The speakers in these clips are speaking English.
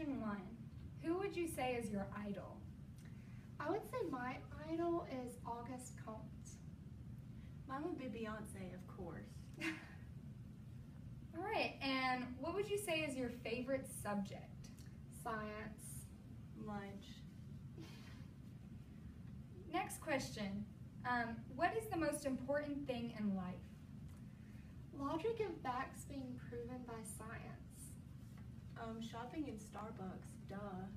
Question 1. Who would you say is your idol? I would say my idol is Auguste Comte. Mine would be Beyonce, of course. All right, and what would you say is your favorite subject? Science. Lunch. Next question. What is the most important thing in life? Logic and facts being proven by science. Shopping in Starbucks, duh.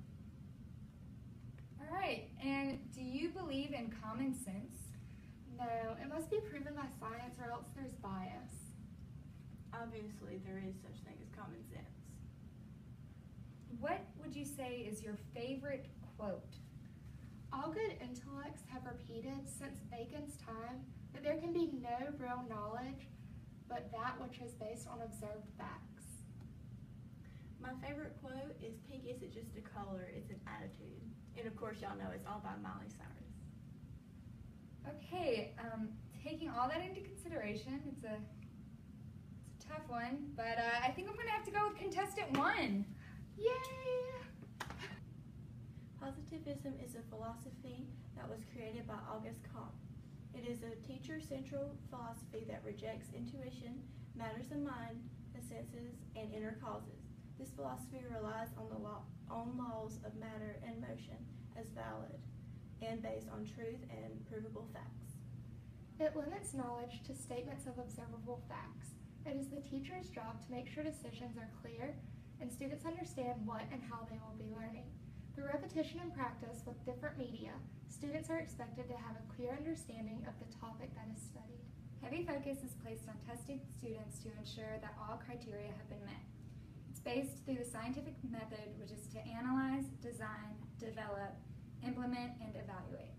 All right, and do you believe in common sense? No, it must be proven by science or else there's bias. Obviously, there is such thing as common sense. What would you say is your favorite quote? All good intellects have repeated since Bacon's time that there can be no real knowledge but that which is based on observed facts. My favorite quote is, "Pink isn't just a color, it's an attitude." And of course, y'all know it's all by Miley Cyrus. Okay, taking all that into consideration, it's a tough one, but I think I'm going to have to go with contestant 1. Yay! Positivism is a philosophy that was created by Auguste Comte. It is a teacher-central philosophy that rejects intuition, matters of mind, the senses, and inner causes. This philosophy relies on laws of matter and motion as valid and based on truth and provable facts. It limits knowledge to statements of observable facts. It is the teacher's job to make sure decisions are clear and students understand what and how they will be learning. Through repetition and practice with different media, students are expected to have a clear understanding of the topic that is studied. Heavy focus is placed on testing students to ensure that all criteria have been met. It's based through the scientific method, which is to analyze, design, develop, implement, and evaluate.